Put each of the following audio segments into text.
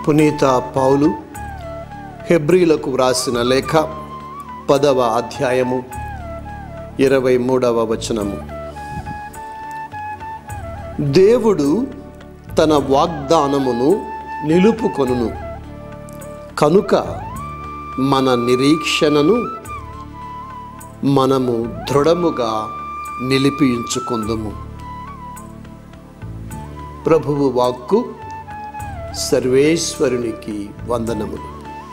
పునీత పౌలు హెబ్రీలకు వ్రాసిన లేఖ 10వ అధ్యాయము 23వ వచనము. దేవుడు తన వాగ్దానమును నిలుపుకొనును కనుక మన నిరీక్షణను మనము దృఢముగా నిలిపించుకుందుము. ప్రభువు వాక్కు. సర్వేశ్వరునికి వందనములు.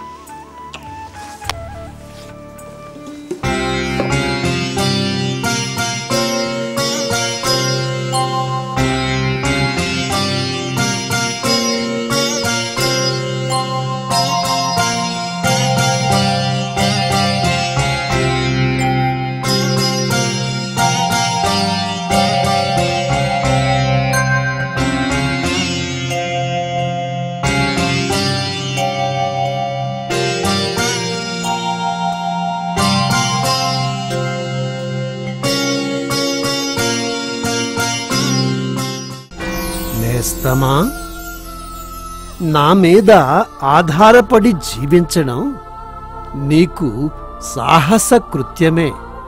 నేస్తమా, నా మీద ఆధారపడి జీవించడం నీకు సాహస కృత్యమే.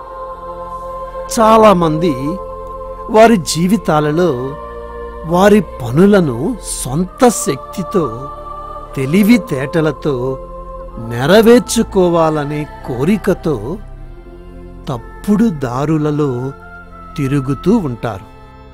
చాలామంది వారి జీవితాలలో వారి పనులను సొంత శక్తితో తెలివితేటలతో నెరవేర్చుకోవాలనే కోరికతో తప్పుడు దారులలో తిరుగుతూ ఉంటారు.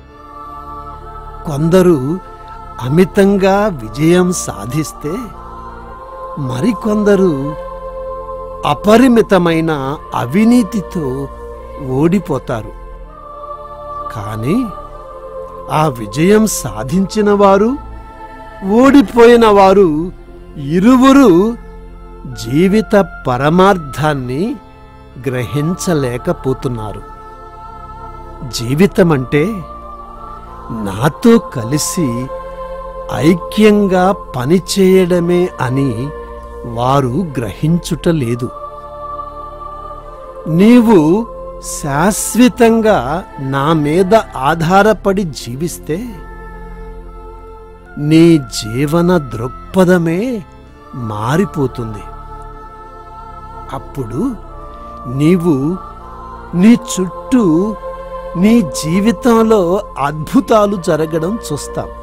కొందరు అమితంగా విజయం సాధిస్తే మరికొందరు అపరిమితమైన అవినీతితో ఓడిపోతారు. కానీ ఆ విజయం సాధించిన వారు, ఓడిపోయిన వారు ఇరువురు జీవిత పరమార్థాన్ని గ్రహించలేకపోతున్నారు. జీవితమంటే నాతో కలిసి ఐక్యంగా పనిచేయడమే అని వారు గ్రహించుటలేదు. నీవు శాశ్వతంగా నా మీద ఆధారపడి జీవిస్తే నీ జీవన దృక్పథమే మారిపోతుంది. అప్పుడు నీవు నీ చుట్టూ నీ జీవితంలో అద్భుతాలు జరగడం చూస్తావు.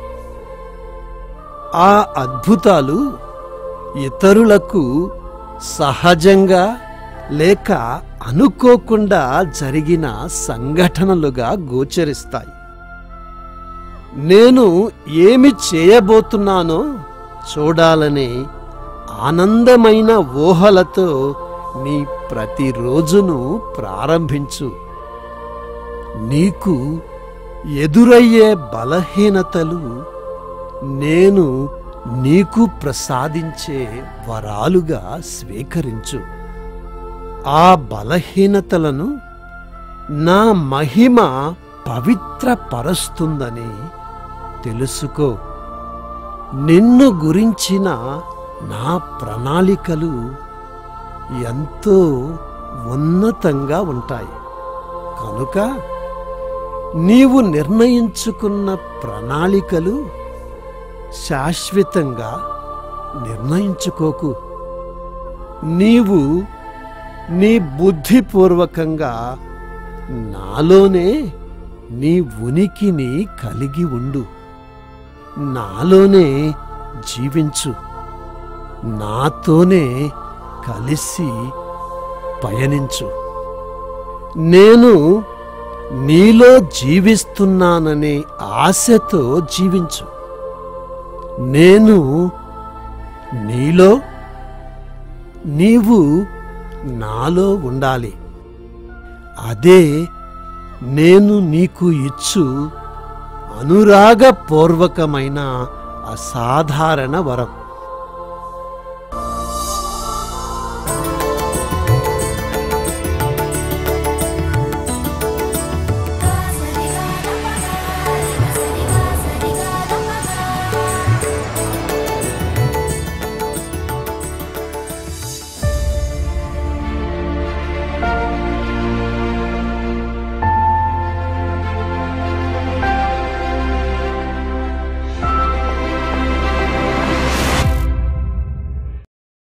ఆ అద్భుతాలు ఇతరులకు సహజంగా లేక అనుకోకుండా జరిగిన సంఘటనలుగా గోచరిస్తాయి. నేను ఏమి చేయబోతున్నానో చూడాలనే ఆనందమైన ఊహలతో నీ ప్రతిరోజును ప్రారంభించు. నీకు ఎదురయ్యే బలహీనతలు నేను నీకు ప్రసాదించే వరాలుగా స్వీకరించు. ఆ బలహీనతలను నా మహిమ పవిత్రపరుస్తుందని తెలుసుకో. నిన్ను గురించిన నా ప్రణాళికలు ఎంతో ఉన్నతంగా ఉంటాయి. కనుక నీవు నిర్ణయించుకున్న ప్రణాళికలు శాశ్వతంగా నిర్ణయించుకోకు. నీవు నీ బుద్ధిపూర్వకంగా నాలోనే నీ ఉనికిని కలిగి ఉండు. నాలోనే జీవించు. నాతోనే కలిసి పయనించు. నేను నీలో జీవిస్తున్నాననే ఆశతో జీవించు. నేను నీలో, నీవు నాలో ఉండాలి. అదే నేను నీకు ఇచ్చు అనురాగపూర్వకమైన అసాధారణ వరం.